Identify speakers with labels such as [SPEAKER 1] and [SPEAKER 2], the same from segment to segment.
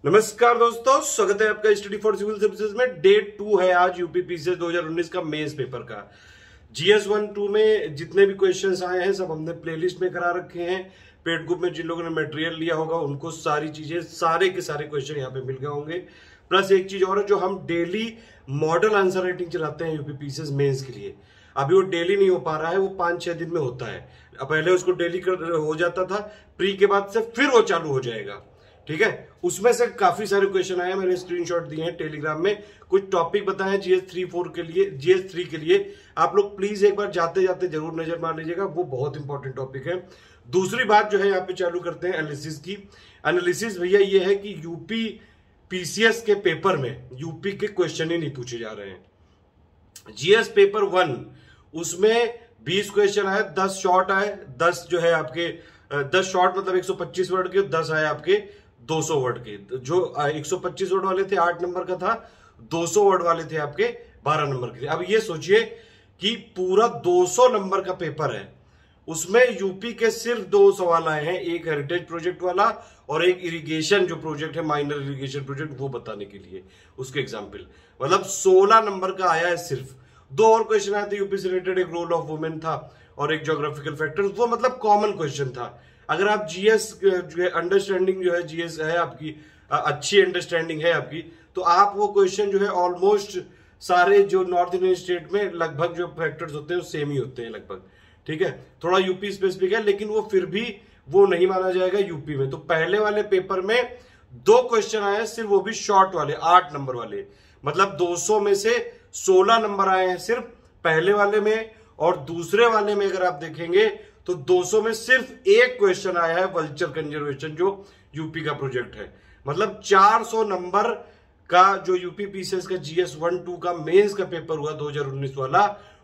[SPEAKER 1] नमस्कार दोस्तों, स्वागत है आपका स्टडी फॉर सिविल सर्विसेज में। डे 2 है आज यूपी पीसीएस 2019 का मेंस पेपर का। जीएस 1-2 में जितने भी क्वेश्चंस आए हैं सब हमने प्लेलिस्ट में करा रखे हैं। पेड ग्रुप में जिन लोगों ने मटेरियल लिया होगा उनको सारी चीजें, सारे के सारे क्वेश्चन यहाँ पे मिल गए होंगे। प्लस एक चीज और है, जो हम डेली मॉडल आंसर राइटिंग चलाते हैं यूपी पीसीएस मेंस के लिए, अभी वो डेली नहीं हो पा रहा है, वो 5-6 दिन में होता है। पहले उसको डेली हो जाता था, प्री के बाद से फिर वो चालू हो जाएगा। ठीक है, उसमें से काफी सारे क्वेश्चन आए, मैंने स्क्रीनशॉट दिए हैं टेलीग्राम में। कुछ टॉपिक बताए जीएस 3-4 के लिए, जीएस 3 के लिए आप लोग प्लीज एक बार जाते जाते जरूर नजर मार लीजिएगा, वो बहुत इंपॉर्टेंट टॉपिक है। दूसरी बात जो है यहाँ पे चालू करते हैं एनालिसिस की। एनालिसिस भैया ये है कि यूपी पीसीएस के पेपर में यूपी के क्वेश्चन ही नहीं पूछे जा रहे हैं। जीएस पेपर 1 उसमें 20 क्वेश्चन आए, 10 शॉर्ट आए, 10 जो है आपके 10 शॉर्ट मतलब 125 वर्ड के, 10 आए आपके 200 वर्ड के। जो 125 वर्ड वाले थे 8 नंबर का था, 200 वर्ड वाले थे आपके 12 नंबर के थे। अब ये सोचिए कि पूरा 200 नंबर का पेपर है, उसमें यूपी के सिर्फ 2 सवाल आए हैं, एक हेरिटेज प्रोजेक्ट वाला और एक इरिगेशन जो प्रोजेक्ट है, माइनर इरिगेशन प्रोजेक्ट, वो बताने के लिए उसके एग्जाम्पल। मतलब 16 नंबर का आया है सिर्फ। 2 और क्वेश्चन आए थे यूपी से रिलेटेड, एक रोल ऑफ वुमेन था और एक ज्योग्राफिकल फैक्टर्स, वो मतलब कॉमन क्वेश्चन था। अगर आप जीएस जो है अंडरस्टैंडिंग जो है जीएस है आपकी, अच्छी अंडरस्टैंडिंग है आपकी, तो आप वो क्वेश्चन जो है ऑलमोस्ट सारे जो नॉर्थ इंडियन स्टेट में लगभग जो फैक्टर्स होते हैं वो सेम ही होते हैं लगभग। ठीक है, थोड़ा यूपी स्पेसिफिक है, लेकिन वो फिर भी वो नहीं माना जाएगा यूपी में। तो पहले वाले पेपर में 2 क्वेश्चन आए हैं सिर्फ, वो भी शॉर्ट वाले 8 नंबर वाले, मतलब 200 में से 16 नंबर आए हैं सिर्फ पहले वाले में। और दूसरे वाले में अगर आप देखेंगे तो 200 में सिर्फ एक क्वेश्चन आया है वल्चर कंजर्वेशन, जो यूपी का प्रोजेक्ट है। मतलब 400 नंबर का जो यूपी पीसीएस का जीएस 1-2 का मेंस का पेपर हुआ 2019 वाला,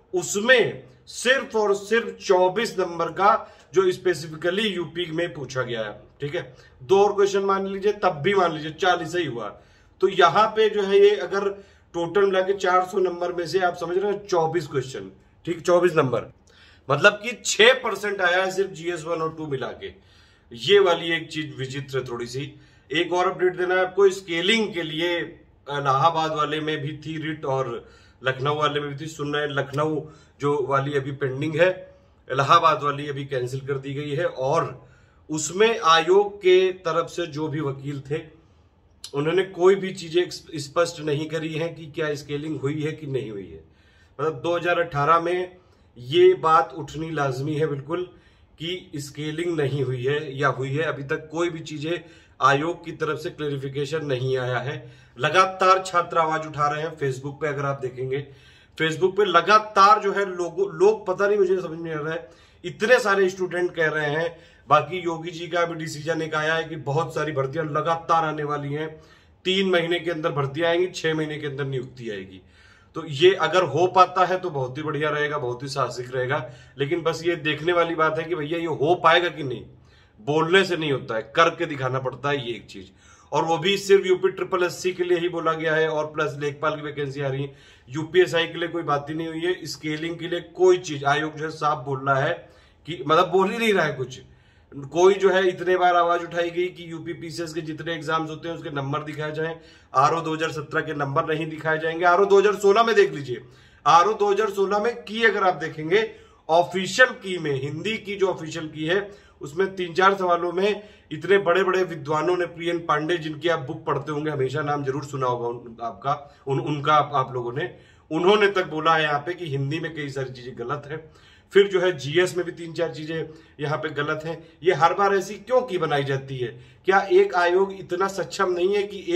[SPEAKER 1] उसमें सिर्फ और सिर्फ 24 नंबर का जो स्पेसिफिकली यूपी में पूछा गया है। ठीक है, 2 और क्वेश्चन मान लीजिए, तब भी मान लीजिए 40 ही हुआ। तो यहां पे जो है ये अगर टोटल मिला के 400 नंबर में से आप समझ रहे हैं 24 क्वेश्चन, ठीक, 24 नंबर, मतलब कि 6% आया है सिर्फ जीएस 1 और 2 मिला के। ये वाली एक चीज विचित्र है थोड़ी सी। एक और अपडेट देना है आपको, स्केलिंग के लिए इलाहाबाद वाले में भी थी रिट और लखनऊ वाले में भी थी। सुनना है लखनऊ जो वाली अभी पेंडिंग है, इलाहाबाद वाली अभी कैंसिल कर दी गई है। और उसमें आयोग के तरफ से जो भी वकील थे उन्होंने कोई भी चीजें स्पष्ट नहीं करी है कि क्या स्केलिंग हुई है कि नहीं हुई है। मतलब 2018 में ये बात उठनी लाजमी है बिल्कुल कि स्केलिंग नहीं हुई है या हुई है। अभी तक कोई भी चीजें आयोग की तरफ से क्लेरिफिकेशन नहीं आया है। लगातार छात्र आवाज उठा रहे हैं फेसबुक पे, अगर आप देखेंगे फेसबुक पे लगातार जो है लोग पता नहीं, मुझे समझ नहीं आ रहा है, इतने सारे स्टूडेंट कह रहे हैं। बाकी योगी जी का भी डिसीजन एक आया है कि बहुत सारी भर्तियां लगातार आने वाली हैं, 3 महीने के अंदर भर्तियां आएंगी, 6 महीने के अंदर नियुक्ति आएगी। तो ये अगर हो पाता है तो बहुत ही बढ़िया रहेगा, बहुत ही साहसिक रहेगा। लेकिन बस ये देखने वाली बात है कि भैया ये हो पाएगा कि नहीं। बोलने से नहीं होता है, करके दिखाना पड़ता है, ये एक चीज। और वो भी सिर्फ यूपी SSSC के लिए ही बोला गया है, और प्लस लेखपाल की वैकेंसी आ रही है। यूपीएसआई के लिए कोई बात ही नहीं हुई है। स्केलिंग के लिए कोई चीज आयोग जो है साफ बोल रहा है कि मतलब बोल ही नहीं रहा है कुछ। कोई जो है इतने बार आवाज उठाई गई कि यूपी पीसीएस के जितने एग्जाम्स होते हैं उसके नंबर दिखाए जाएं, आरओ 2017 के नंबर नहीं दिखाए जाएंगे। आरओ 2016 में देख लीजिए, आरओ 2016 में की अगर आप देखेंगे ऑफिशियल की में, हिंदी की जो ऑफिशियल की है उसमें 3-4 सवालों में इतने बड़े बड़े विद्वानों ने, प्रियन पांडे जिनकी आप बुक पढ़ते होंगे, हमेशा नाम जरूर सुना होगा आपका, उनका आप लोगों ने, उन्होंने तक बोला है यहाँ पे कि हिंदी में कई सारी चीजें गलत है। फिर जो है जीएस में भी 3-4 चीजें यहाँ पे गलत हैं। ये हर बार ऐसी क्यों की बनाई जाती है? क्या एक आयोग इतना सक्षम नहीं है कि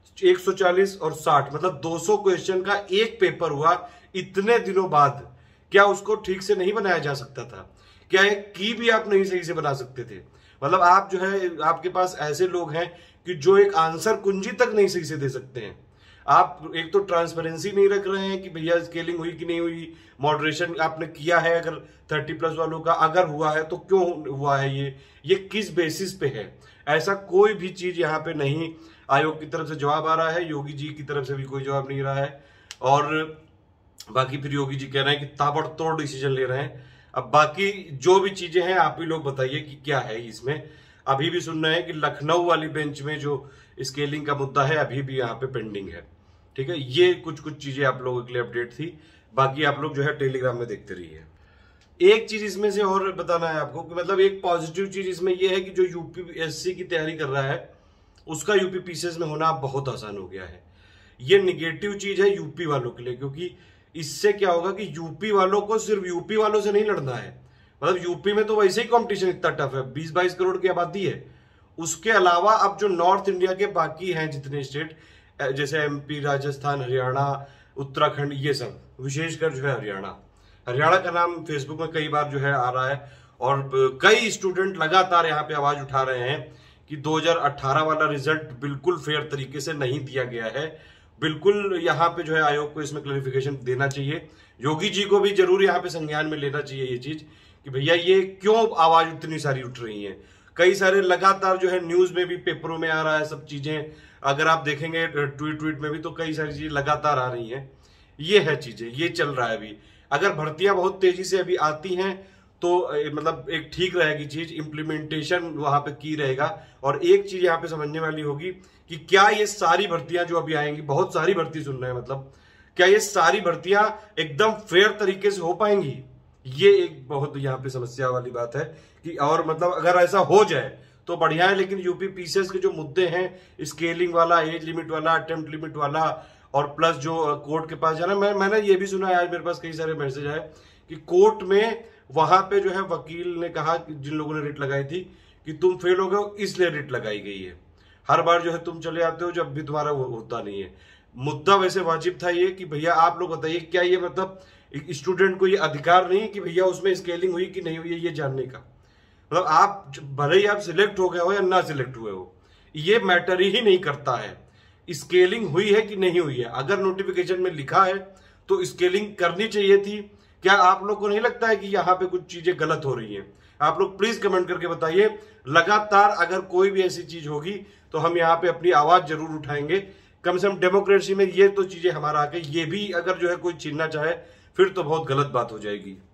[SPEAKER 1] 140 और 60 मतलब 200 क्वेश्चन का एक पेपर हुआ इतने दिनों बाद, क्या उसको ठीक से नहीं बनाया जा सकता था? क्या एक की भी आप नहीं सही से बना सकते थे? मतलब आप जो है, आपके पास ऐसे लोग हैं कि जो एक आंसर कुंजी तक नहीं सही से दे सकते हैं। आप एक तो ट्रांसपेरेंसी नहीं रख रहे हैं कि भैया स्केलिंग हुई कि नहीं हुई, मॉडरेशन आपने किया है अगर 30+ वालों का, अगर हुआ है तो क्यों हुआ है, ये किस बेसिस पे है? ऐसा कोई भी चीज यहाँ पे नहीं आयोग की तरफ से जवाब आ रहा है, योगी जी की तरफ से भी कोई जवाब नहीं रहा है। और बाकी फिर योगी जी कह रहे हैं कि ताबड़तोड़ डिसीजन ले रहे हैं। अब बाकी जो भी चीजें हैं आप ही लोग बताइए कि क्या है इसमें। अभी भी सुनना है कि लखनऊ वाली बेंच में जो स्केलिंग का मुद्दा है अभी भी यहाँ पे पेंडिंग है। ठीक है, ये कुछ चीजें आप लोगों के लिए अपडेट थी, बाकी आप लोग जो है टेलीग्राम में देखते रहिए। एक चीज इसमें से और बताना है आपको कि मतलब एक पॉजिटिव चीज इसमें यह है कि जो यूपीएससी की तैयारी कर रहा है उसका यूपी पीसीएस में होना बहुत आसान हो गया है। ये निगेटिव चीज है यूपी वालों के लिए, क्योंकि इससे क्या होगा कि यूपी वालों को सिर्फ यूपी वालों से नहीं लड़ना है। मतलब यूपी में तो वैसे ही कंपटीशन इतना टफ है, 20-22 करोड़ की आबादी है। उसके अलावा अब जो नॉर्थ इंडिया के बाकी हैं जितने स्टेट, जैसे एमपी, राजस्थान, हरियाणा, उत्तराखंड, ये सब, विशेषकर जो है हरियाणा का नाम फेसबुक में कई बार जो है आ रहा है, और कई स्टूडेंट लगातार यहाँ पे आवाज उठा रहे हैं कि 2018 वाला रिजल्ट बिल्कुल फेयर तरीके से नहीं दिया गया है। बिल्कुल यहाँ पे जो है आयोग को इसमें क्लैरिफिकेशन देना चाहिए। योगी जी को भी जरूर यहाँ पे संज्ञान में लेना चाहिए ये चीज कि भैया ये क्यों आवाज इतनी सारी उठ रही है। कई सारे लगातार जो है न्यूज में भी, पेपरों में आ रहा है सब चीजें, अगर आप देखेंगे ट्वीट में भी तो कई सारी चीजें लगातार आ रही हैं। ये है चीजें, ये चल रहा है अभी। अगर भर्तियां बहुत तेजी से अभी आती हैं तो मतलब एक ठीक रहेगी चीज, इम्प्लीमेंटेशन वहां पे की रहेगा। और एक चीज यहाँ पे समझने वाली होगी कि क्या ये सारी भर्तियां जो अभी आएंगी, बहुत सारी भर्ती सुन रहे हैं, मतलब क्या ये सारी भर्तियां एकदम फेयर तरीके से हो पाएंगी? ये एक बहुत यहाँ पे समस्या वाली बात है कि, और मतलब अगर ऐसा हो जाए तो बढ़िया है, लेकिन यूपी पीसीएस के जो मुद्दे हैं, स्केलिंग वाला, एज लिमिट वाला, अटेम्प्ट लिमिट वाला, और प्लस जो कोर्ट के पास जाना, मैंने ये भी सुना है, आज मेरे पास कई सारे मैसेज आए कि कोर्ट में वहां पे जो है वकील ने कहा कि जिन लोगों ने रिट लगाई थी कि तुम फेल हो गए हो इसलिए रिट लगाई गई है। हर बार जो है तुम चले आते हो जब भी तुम्हारा होता नहीं है। मुद्दा वैसे वाजिब था ये कि भैया आप लोग बताइए, क्या ये मतलब स्टूडेंट को ये अधिकार नहीं कि भैया उसमें स्केलिंग हुई कि नहीं हुई है ये जानने का? मतलब आप भले ही आप सिलेक्ट हो गए हो या ना सिलेक्ट हुए हो, ये मैटर ही नहीं करता है स्केलिंग हुई है कि नहीं हुई है। अगर नोटिफिकेशन में लिखा है तो स्केलिंग करनी चाहिए थी। क्या आप लोग को नहीं लगता है कि यहाँ पे कुछ चीजें गलत हो रही हैं? आप लोग प्लीज कमेंट करके बताइए। लगातार अगर कोई भी ऐसी चीज होगी तो हम यहाँ पे अपनी आवाज जरूर उठाएंगे। कम से कम डेमोक्रेसी में ये तो चीजें हमारा आके, ये भी अगर जो है कोई छीनना चाहे फिर तो बहुत गलत बात हो जाएगी।